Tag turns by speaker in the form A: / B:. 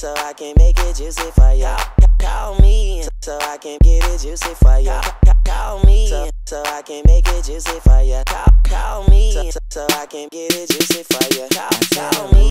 A: so I can make it juicy for ya. Call me, so I can get it juicy for ya. Call me, so I can make it juicy for ya. Call me, so I can get it juicy for ya. Call me.